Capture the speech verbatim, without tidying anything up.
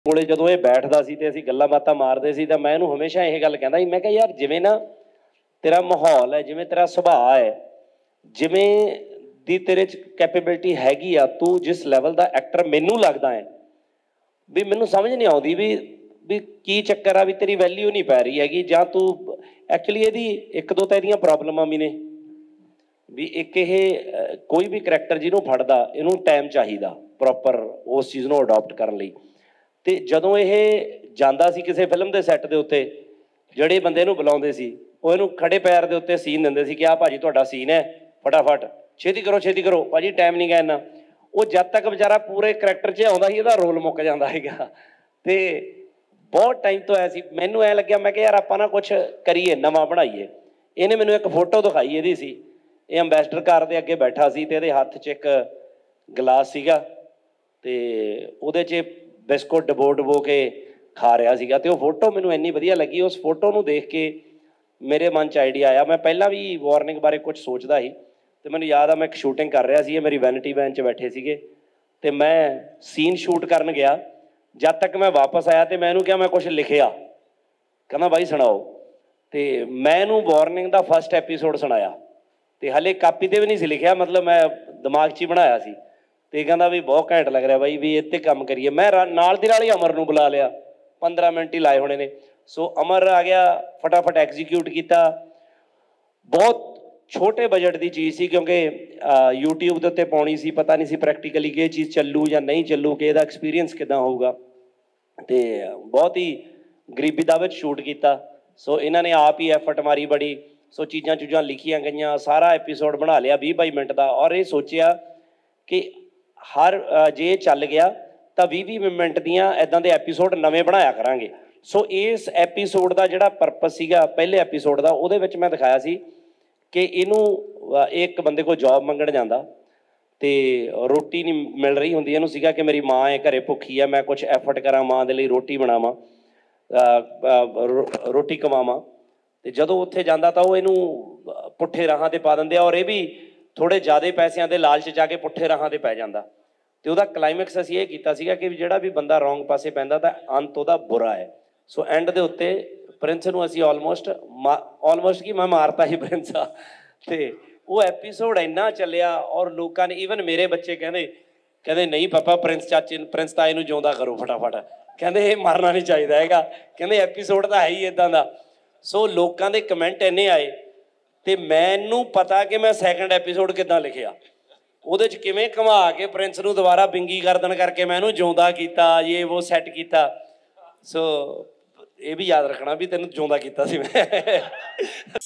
ਕੋਲੇ ਜਦੋਂ ਇਹ ਬੈਠਦਾ ਸੀ ਤੇ ਅਸੀਂ ਗੱਲਾਂ ਬਾਤਾਂ ਮਾਰਦੇ ਸੀ ਤਾਂ ਮੈਂ ਇਹਨੂੰ ਹਮੇਸ਼ਾ ਇਹ ਗੱਲ ਕਹਿੰਦਾ ਸੀ, ਮੈਂ ਕਿਹਾ ਯਾਰ ਜਿਵੇਂ ਨਾ ਤੇਰਾ ਮਾਹੌਲ ਹੈ, ਜਿਵੇਂ ਤੇਰਾ ਸੁਭਾਅ ਹੈ, ਜਿਵੇਂ ਦੀ ਤੇਰੇ 'ਚ ਕੈਪੇਬਿਲਿਟੀ ਹੈਗੀ ਆ, ਤੂੰ ਜਿਸ ਲੈਵਲ ਦਾ ਐਕਟਰ ਮੈਨੂੰ ਲੱਗਦਾ ਹੈ ਵੀ ਮੈਨੂੰ ਸਮਝ ਨਹੀਂ ਆਉਂਦੀ ਵੀ ਵੀ ਕੀ ਚੱਕਰ ਆ ਵੀ ਤੇਰੀ ਵੈਲਿਊ ਨਹੀਂ ਪੈ ਰਹੀ ਹੈਗੀ, ਜਾਂ ਤੂੰ ਐਕਚੁਅਲੀ ਇਹਦੀ ਇੱਕ ਦੋ ਤਾਂ ਇਹਦੀਆਂ ਪ੍ਰੋਬਲਮਾਂ ਵੀ ਨੇ ਵੀ ਇੱਕ ਇਹ ਕੋਈ ਵੀ ਕਰੈਕਟਰ ਜਿਹਨੂੰ ਫੜਦਾ ਇਹਨੂੰ ਟਾਈਮ ਚਾਹੀਦਾ ਪ੍ਰੋਪਰ ਉਸ ਚੀਜ਼ ਨੂੰ ਅਡੋਪਟ ਕਰਨ ਲਈ। ਤੇ ਜਦੋਂ ਇਹ ਜਾਂਦਾ ਸੀ ਕਿਸੇ ਫਿਲਮ ਦੇ ਸੈੱਟ ਦੇ ਉੱਤੇ, ਜਿਹੜੇ ਬੰਦੇ ਨੂੰ ਬੁਲਾਉਂਦੇ ਸੀ ਉਹ ਇਹਨੂੰ ਖੜੇ ਪੈਰ ਦੇ ਉੱਤੇ ਸੀਨ ਦਿੰਦੇ ਸੀ ਕਿ ਆਹ ਭਾਜੀ ਤੁਹਾਡਾ ਸੀਨ ਹੈ, ਫਟਾਫਟ ਛੇਤੀ ਕਰੋ ਛੇਤੀ ਕਰੋ ਭਾਜੀ, ਟਾਈਮ ਨਹੀਂ ਗਾ ਇੰਨਾ। ਉਹ ਜਦ ਤੱਕ ਵਿਚਾਰਾ ਪੂਰੇ ਕਰੈਕਟਰ 'ਚ ਆਉਂਦਾ ਸੀ ਇਹਦਾ ਰੋਲ ਮੁੱਕ ਜਾਂਦਾ ਸੀਗਾ। ਤੇ ਬਹੁਤ ਟਾਈਮ ਤੋਂ ਆਇਆ ਸੀ, ਮੈਨੂੰ ਐਂ ਲੱਗਿਆ ਮੈਂ ਕਿਹਾ ਯਾਰ ਆਪਾਂ ਨਾ ਕੁਛ ਕਰੀਏ, ਨਵਾਂ ਬਣਾਈਏ। ਇਹਨੇ ਮੈਨੂੰ ਇੱਕ ਫੋਟੋ ਦਿਖਾਈ ਇਹਦੀ ਸੀ, ਇਹ ਅੰਬੈਸਡਰ ਕਾਰ ਦੇ ਅੱਗੇ ਬੈਠਾ ਸੀ ਤੇ ਇਹਦੇ ਹੱਥ 'ਚ ਇੱਕ ਗਲਾਸ ਸੀਗਾ ਤੇ ਉਹਦੇ 'ਚ ਬਿਸਕੁਟ ਡਬੋ ਡਬੋ ਕੇ ਖਾ ਰਿਹਾ ਸੀਗਾ। ਤੇ ਉਹ ਫੋਟੋ ਮੈਨੂੰ ਇੰਨੀ ਵਧੀਆ ਲੱਗੀ, ਉਸ ਫੋਟੋ ਨੂੰ ਦੇਖ ਕੇ ਮੇਰੇ ਮਨ 'ਚ ਆਈਡੀਆ ਆਇਆ। ਮੈਂ ਪਹਿਲਾਂ ਵੀ ਵਾਰਨਿੰਗ ਬਾਰੇ ਕੁਛ ਸੋਚਦਾ ਸੀ ਤੇ ਮੈਨੂੰ ਯਾਦ ਆ ਮੈਂ ਇੱਕ ਸ਼ੂਟਿੰਗ ਕਰ ਰਿਹਾ ਸੀ, ਇਹ ਮੇਰੀ ਵੈਨਿਟੀ ਵੈਨ 'ਚ ਬੈਠੇ ਸੀਗੇ ਤੇ ਮੈਂ ਸੀਨ ਸ਼ੂਟ ਕਰਨ ਗਿਆ। ਜਦ ਤੱਕ ਮੈਂ ਵਾਪਸ ਆਇਆ ਤੇ ਮੈਂ ਇਹਨੂੰ ਕਿਹਾ ਮੈਂ ਕੁਛ ਲਿਖਿਆ, ਕਹਿੰਦਾ ਬਾਈ ਸੁਣਾਓ। ਤੇ ਮੈਂ ਇਹਨੂੰ ਵਾਰਨਿੰਗ ਦਾ ਫਸਟ ਐਪੀਸੋਡ ਸੁਣਾਇਆ ਤੇ ਹਲੇ ਕਾਪੀ 'ਤੇ ਵੀ ਨਹੀਂ ਸੀ ਲਿਖਿਆ, ਮਤਲਬ ਮੈਂ ਦਿਮਾਗ 'ਚ ਹੀ ਬਣਾਇਆ ਸੀ। ਤੇ ਕਹਿੰਦਾ ਵੀ ਬਹੁਤ ਘੈਂਟ ਲੱਗ ਰਿਹਾ ਬਾਈ, ਵੀ ਇਹ 'ਤੇ ਕੰਮ ਕਰੀਏ। ਮੈਂ ਨਾਲ ਦੀ ਨਾਲ ਹੀ ਅਮਰ ਨੂੰ ਬੁਲਾ ਲਿਆ, ਪੰਦਰਾਂ ਮਿੰਟ ਹੀ ਲਾਏ ਹੋਣੇ ਨੇ। ਸੋ ਅਮਰ ਆ ਗਿਆ, ਫਟਾਫਟ ਐਗਜ਼ੀਕਿਊਟ ਕੀਤਾ। ਬਹੁਤ ਛੋਟੇ ਬਜਟ ਦੀ ਚੀਜ਼ ਸੀ ਕਿਉਂਕਿ ਯੂਟਿਊਬ ਦੇ ਉੱਤੇ ਪਾਉਣੀ ਸੀ, ਪਤਾ ਨਹੀਂ ਸੀ ਪ੍ਰੈਕਟੀਕਲੀ ਕਿ ਇਹ ਚੀਜ਼ ਚੱਲੂ ਜਾਂ ਨਹੀਂ ਚੱਲੂ, ਕਿ ਇਹਦਾ ਐਕਸਪੀਰੀਅੰਸ ਕਿੱਦਾਂ ਹੋਊਗਾ। ਤੇ ਬਹੁਤ ਹੀ ਗਰੀਬੀ ਦਾ ਵਿੱਚ ਸ਼ੂਟ ਕੀਤਾ। ਸੋ ਇਹਨਾਂ ਨੇ ਆਪ ਹੀ ਐਫਰਟ ਮਾਰੀ ਬੜੀ, ਸੋ ਚੀਜ਼ਾਂ ਚੂਜ਼ਾਂ ਲਿਖੀਆਂ ਗਈਆਂ, ਸਾਰਾ ਐਪੀਸੋਡ ਬਣਾ ਲਿਆ ਵੀਹ ਬਾਈ ਮਿੰਟ ਦਾ। ਔਰ ਇਹ ਸੋਚਿਆ ਕਿ ਹਰ ਜੇ ਚੱਲ ਗਿਆ ਤਾਂ ਵੀਹ ਵੀਹ ਮਿੰਟ ਦੀਆਂ ਇੱਦਾਂ ਦੇ ਐਪੀਸੋਡ ਨਵੇਂ ਬਣਾਇਆ ਕਰਾਂਗੇ। ਸੋ ਇਸ ਐਪੀਸੋਡ ਦਾ ਜਿਹੜਾ ਪਰਪਸ ਸੀਗਾ ਪਹਿਲੇ ਐਪੀਸੋਡ ਦਾ, ਉਹਦੇ ਵਿੱਚ ਮੈਂ ਦਿਖਾਇਆ ਸੀ ਕਿ ਇਹਨੂੰ ਇੱਕ ਬੰਦੇ ਕੋਲ ਜੋਬ ਮੰਗਣ ਜਾਂਦਾ ਤੇ ਰੋਟੀ ਨਹੀਂ ਮਿਲ ਰਹੀ ਹੁੰਦੀ। ਇਹਨੂੰ ਸੀਗਾ ਕਿ ਮੇਰੀ ਮਾਂ ਹੈ ਘਰੇ ਭੁੱਖੀ ਹੈ, ਮੈਂ ਕੁਛ ਐਫਰਟ ਕਰਾਂ ਮਾਂ ਦੇ ਲਈ, ਰੋਟੀ ਬਣਾਵਾਂ, ਰੋਟੀ ਕਮਾਵਾਂ। ਤੇ ਜਦੋਂ ਉੱਥੇ ਜਾਂਦਾ ਤਾਂ ਉਹ ਇਹਨੂੰ ਪੁੱਠੇ ਰਾਹਾਂ 'ਤੇ ਪਾ ਦਿੰਦੇ ਆ, ਔਰ ਇਹ ਵੀ ਥੋੜ੍ਹੇ ਜ਼ਿਆਦਾ ਪੈਸਿਆਂ ਦੇ ਲਾਲਚ 'ਚ ਆ ਕੇ ਪੁੱਠੇ ਰਾਹਾਂ 'ਤੇ ਪੈ ਜਾਂਦਾ। ਤੇ ਉਹਦਾ ਕਲਾਈਮੈਕਸ ਅਸੀਂ ਇਹ ਕੀਤਾ ਸੀਗਾ ਕਿ ਜਿਹੜਾ ਵੀ ਬੰਦਾ ਰੋਂਗ ਪਾਸੇ ਪੈਂਦਾ ਤਾਂ ਅੰਤ ਉਹਦਾ ਬੁਰਾ ਹੈ। ਸੋ ਐਂਡ ਦੇ ਉੱਤੇ ਪ੍ਰਿੰਸ ਨੂੰ ਅਸੀਂ ਆਲਮੋਸਟ ਮਾ ਆਲਮੋਸਟ ਕੀ ਮੈਂ ਮਾਰਤਾ ਹੀ ਪ੍ਰਿੰਸ ਆ। ਤੇ ਉਹ ਐਪੀਸੋਡ ਇੰਨਾ ਚੱਲਿਆ ਔਰ ਲੋਕਾਂ ਨੇ, ਈਵਨ ਮੇਰੇ ਬੱਚੇ ਕਹਿੰਦੇ ਕਹਿੰਦੇ ਨਹੀਂ ਪਾਪਾ ਪ੍ਰਿੰਸ ਚਾਚੇ ਪ੍ਰਿੰਸ ਤਾਏ ਨੂੰ ਜਿਉਂਦਾ ਕਰੋ ਫਟਾਫਟ, ਕਹਿੰਦੇ ਇਹ ਮਰਨਾ ਨਹੀਂ ਚਾਹੀਦਾ ਹੈਗਾ, ਕਹਿੰਦੇ ਐਪੀਸੋਡ ਤਾਂ ਹੈ ਹੀ ਇੱਦਾਂ ਦਾ। ਸੋ ਲੋਕਾਂ ਦੇ ਕਮੈਂਟ ਇੰਨੇ ਆਏ ਤੇ ਮੈਨੂੰ ਪਤਾ ਕਿ ਮੈਂ ਸੈਕਿੰਡ ਐਪੀਸੋਡ ਕਿੱਦਾਂ ਲਿਖਿਆ, ਉਹਦੇ 'ਚ ਕਿਵੇਂ ਘੁਮਾ ਕੇ ਪ੍ਰਿੰਸ ਨੂੰ ਦੁਬਾਰਾ ਬਿੰਗੀ ਗਰਦਨ ਕਰਕੇ ਮੈਂ ਇਹਨੂੰ ਜਿਉਂਦਾ ਕੀਤਾ, ਇਹ ਉਹ ਸੈੱਟ ਕੀਤਾ। ਸੋ ਇਹ ਵੀ ਯਾਦ ਰੱਖਣਾ ਵੀ ਤੈਨੂੰ ਜਿਉਂਦਾ ਕੀਤਾ ਸੀ ਮੈਂ।